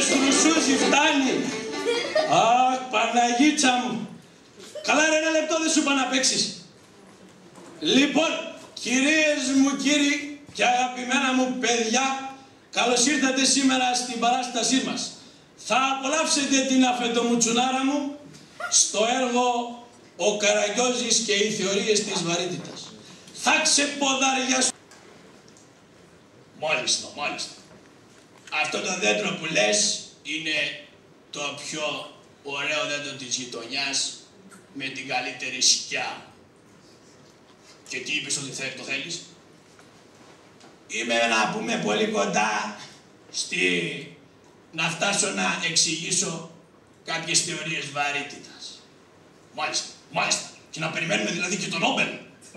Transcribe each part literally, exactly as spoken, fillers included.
χρυσούζι φτάνει. Αχ, Παναγίτσα μου. Καλά ρε, ένα λεπτό δεν σου είπα να παίξεις. Λοιπόν, κυρίες μου, κύριοι και αγαπημένα μου παιδιά, καλώς ήρθατε σήμερα στην παράστασή μας. Θα απολαύσετε την αφεντομουτσουνάρα μου στο έργο «Ο Καραγκιόζης και οι θεωρίες της βαρύτητας». Θα ξεποδαριαστώ. Μάλιστα, μάλιστα. Αυτό το δέντρο που λες είναι το πιο ωραίο δέντρο της γειτονιάς με την καλύτερη σκιά. Και τι είπες ότι θε, το θέλεις? Είμαι να πούμε πολύ κοντά στη... να φτάσω να εξηγήσω κάποιες θεωρίες βαρύτητας. Μάλιστα, μάλιστα. Και να περιμένουμε δηλαδή και τον Νόμπελ.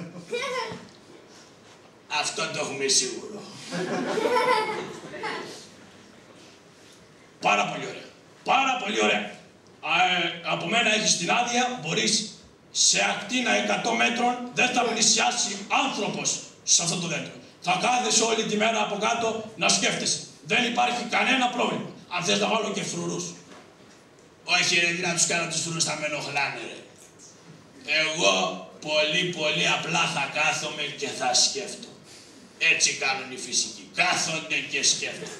Αυτό το έχουμε σίγουρο. Πάρα πολύ ωραία. Πάρα πολύ ωραία. Ε, από μένα έχεις την άδεια, μπορείς σε ακτίνα εκατό μέτρων, δεν θα πλησιάσει άνθρωπος σε αυτό το δέντρο. Θα κάθεσαι όλη τη μέρα από κάτω να σκέφτεσαι. Δεν υπάρχει κανένα πρόβλημα. Αν θες να βάλω και φρουρούς. Όχι ρε, τι να τους κάνω τους φρουρούς, θα με ενοχλάνε ρε. Εγώ πολύ πολύ απλά θα κάθομαι και θα σκέφτω. Έτσι κάνουν οι φυσικοί. Κάθονται και σκέφτονται.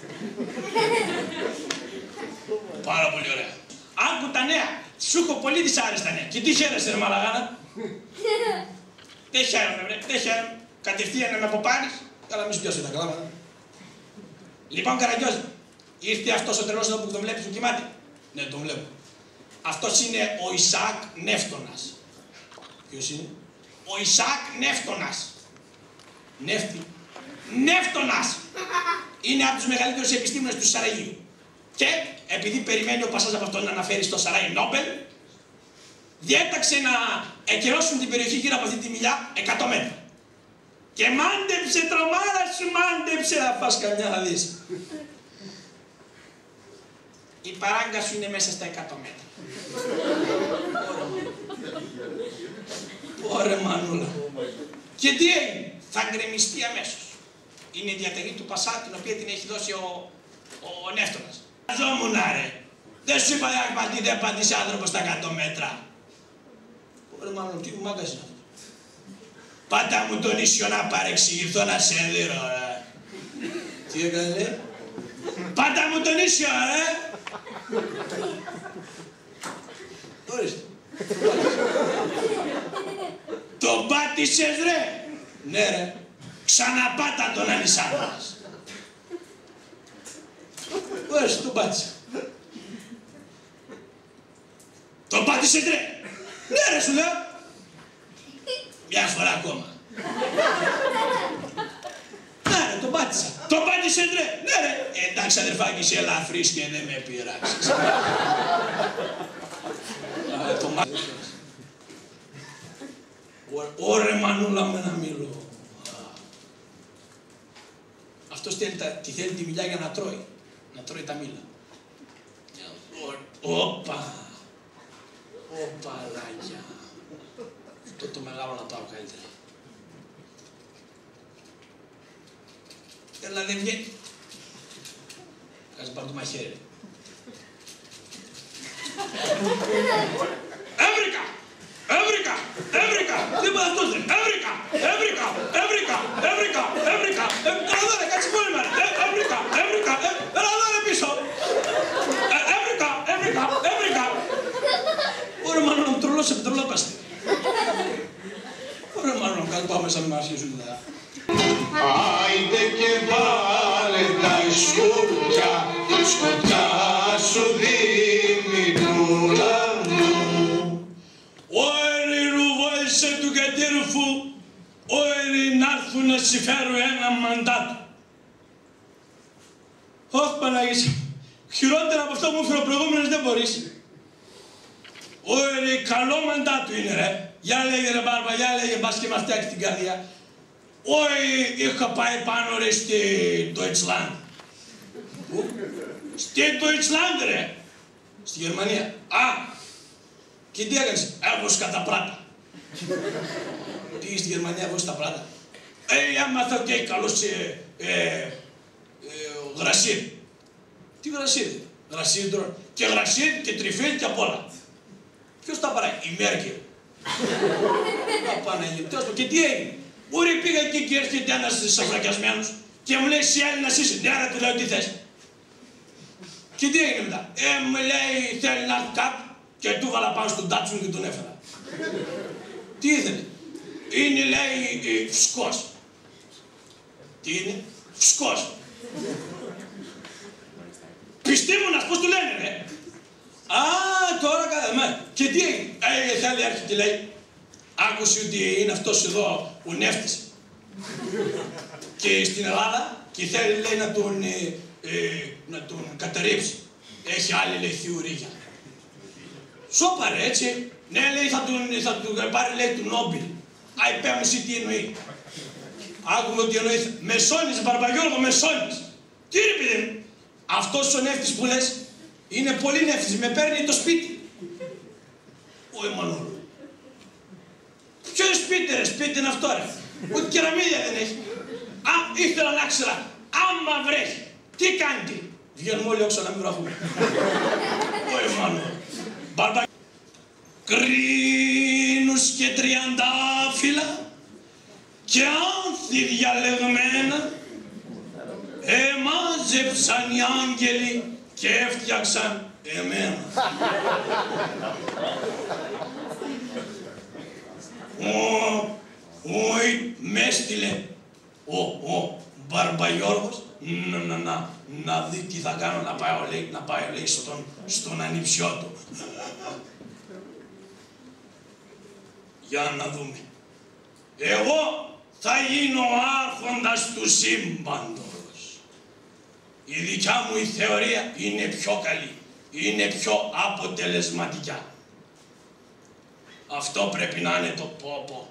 Πάρα πολύ ωραία. Άκου τα νέα. Σου έχω πολύ δυσάρεστα νέα. Και τι χαίρεσαι ρε μαλαγάνα? Δεν χαίρομαι ρε, δεν χαίρομαι. Κατευθείαν να με αποπάρεις. Καλά μη σου πιάσω τα κλάματα. Λοιπόν Καραγκιόζη, ήρθε αυτός ο τρελός εδώ που τον βλέπεις που κοιμάται. Ναι, τον βλέπω. Αυτός είναι ο Ισαάκ Νεύτωνας. Ποιος είναι? Ο Ισαάκ Νεύτωνας. Νεύτη. Νεύτωνας! Είναι από τους μεγαλύτερους επιστήμονες του Σαραγίου. Και επειδή περιμένει ο Πασάς από αυτόν να αναφέρει στο Σαράι Νόμπελ, διέταξε να εκαιρώσουν την περιοχή γύρω από αυτή τη μιλιά εκατό μέτρα. Και μάντεψε, τρομάρα σου, μάντεψε να φας καμιά να δεις. Η παράγκα σου είναι μέσα στα εκατό μέτρα. Ωρε μανούλα. Και τι έγινε? Θα γκρεμιστεί αμέσως. Είναι η διαταγή του Πασά, την οποία την έχει δώσει ο, ο Νεύτωνας. Αζόμουνα ρε. Δεν σου είπα να δεν απαντήσει άνθρωπος στα εκατό μέτρα. Ωρε μάλλον, τι μάγκας είναι αυτό? Πάτα μου τον ίσιο να παρεξηγηθώ να σε δείρω ρε. Τι έκανε λέει? Πάτα μου τον ίσιο ρε. Ορίστε. Τον πάτησες ρε. Ναι ρε. Ξαναπάτα τον ανισάρτας. Ορίστε, τον πάτησα. Τον πάτησες ρε. Ναι ρε σου λέω. Μια φορά ακόμα. Ναι ρε, τον πάτησα. Τον πάτησες ρε. Ναι ρε. Εντάξει αδερφάκι, είσαι ελαφρύς και δεν με πειράξεις. Το μάτησες. Ωρε μανούλα με ένα μήλο. Αυτός θέλει, τη θέλει τη μιλιά για να τρώει. Να τρώει τα μήλα. Όπα. Οπαλάκια. Αυτό το μεγάλο να πάω καλύτερα. Έλα δεν βγαίνει. Κάτσε πάρω το μαχαίρι. Έβρικα! Έβρικα! Έβρικα! Τι είπα αυτός ρε! Έβρικα! Έβρικα! Έβρικα! Έβρικα! Έβρικα! Έλα εδώ ρε! Κάτσε πολύ μέρα! Έβρικα! Έβρικα! Έλα εδώ ρε πίσω! Έβρικα! Έβρικα! Έβρικα! Ωραία μάλλον να μου τρολώσει, με τρολόπαστε. Ωραία μάλλον να κάνω πάω μέσα με αρχίσουν τα... Άιντε και βάλε τα σκούπια, σκοτιά σου δημητούλα μου. Ωρε ρουβόησε του κατήρφου, ωρε να'ρθουν να σου φέρω ένα μαντάτο. Όχι Παναγίσσα, χειρότερα από αυτό που μου έφερε ο προηγούμενος δεν μπορείς. Ωρε καλό μαντάτο είναι ρε. Για λέγε ρε Μπάρμπα, για λέγε μπας και μας φτιάξει την καρδιά. Όχι, είχα πάει πάνω ρε στη Deutschland. Στη Deutschland ρε. Στη Γερμανία. Α, και τι έκανες? Έβγος κατά πράτα. Τι στη Γερμανία έβγος τα πράτα? Ε, άμαθα και καλός ε, ε, ε, γρασίδι. Τι γρασίδι? Γρασίδι τρώνε. Και γρασίδι και τριφύλι και απ' όλα. Ποιος τα παράει? Η Μέρκελ. Τα Παναγία. Και τι έγινε? Μπορεί πήγα εκεί και έρχεται ένας σαφρακιασμένος και μου λέει εσύ Έλληνας είσαι. Ναι, άρα του λέω τι θες. Και τι έγινε μετά? Ε, μου λέει θέλει να έρθει κάτω και του βάλα πάνω στον τάτσον και τον έφερα. Τι ήθελε? Είναι λέει ε, φουσκός. Τι είναι? Φουσκός. Πιστήμονας, πώς του λένε ρε. Α, τώρα καλά. Και τι έγινε? Ε, θέλει έρχεται και λέει άκουσε ότι είναι αυτός εδώ ο νεύτης και στην Ελλάδα και θέλει λέει να τον, ε, ε, να τον καταρρύψει. Έχει άλλη λέει θειουρίγια. Σώπαρε έτσι. Ναι λέει θα τον, θα τον πάρει λέει του Νόμπελ. Α, υπέμεση τι εννοεί. Άκουμε ότι εννοεί. Μεσώνης, Μπαρμπαγιώργο, Μεσώνης. Τι είναι παιδί μου? Αυτός ο νεύτης που λες είναι πολύ νεύτης. Με παίρνει το σπίτι. Ο Εμμανούλου. Ποιο σπίτι ρε, σπίτι είναι αυτό ρε. Ούτε κεραμίδια δεν έχει. Α, ήθελα να ξέρω. Άμα βρέχει. Τι κάνετε? Βγαίνουμε όλοι όξω να μην βραχούμε. Ο Εμμανούλου. Μπαρμπαγιώργο. Κρίνους και τριαντάφυλλα και άνθη διαλεγμένα εμάζεψαν οι άγγελοι και έφτιαξαν εμένα. Ο, ο, με έστειλε ο, ο Μπαρμπαγιώργος να, να, να, να δει τι θα κάνω, να πάει, λέει, να πάει λέει, στον, στον ανιψιό του. Για να δούμε. Εγώ θα γίνω ο άρχοντας του σύμπαντος. Η δικιά μου η θεωρία είναι πιο καλή. Είναι πιο αποτελεσματική. Αυτό πρέπει να είναι το πόπο.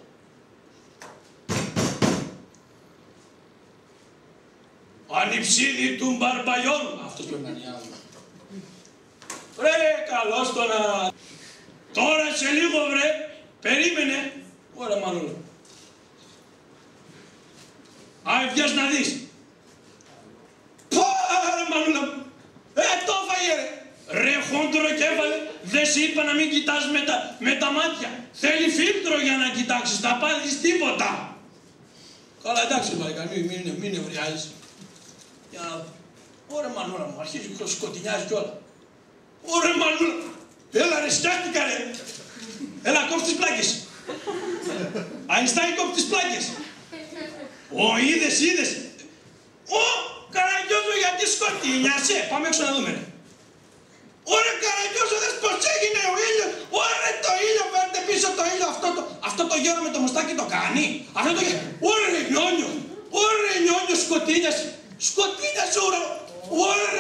Ανιψίδι του Μπαρμπαγιώργου. Αυτός πρέπει να είναι. Βρε, καλώς το να... Τώρα σε λίγο βρε. Περίμενε. Ωραία Μανούλα. Α, βγες να δεις. Πάρε Μανούλα. Ε, το φάγε ρε. Ρε χόντρο κέφαλε. Δεν σε είπα να μην κοιτάς με τα, με τα μάτια. Θέλει φίλτρο για να κοιτάξεις. Θα πάθεις τίποτα. Καλά εντάξει Βαϊκά, μην, μην, μην νευριάζεις. Για να δω. Ωραία Μανούλα μου, αρχίζει και σκοτεινιάζει κιόλα. Ωραία Μανούλα. Έλα ρε, σκιάχτηκα ρε. Έλα, κόψε τις πλάκες. Αϊνστάιν, κόψε τις πλάκες. Ω, είδες, είδες. Ω, Καραγκιόζο, γιατί σκοτεινιάσαι. Πάμε έξω να δούμε ρε. Ωραία Καραγκιόζο, δες πως έγινε ο ήλιος. Ωραία το ήλιο, φέρτε πίσω το ήλιο. Αυτό το, αυτό το γέρο με το μουστάκι το κάνει. Αυτό το γέρο. Ωραία νιόνιο. Ωραία νιόνιο, σκοτεινιάσαι. Σκοτεινιάσαι, ωραία. Ωραία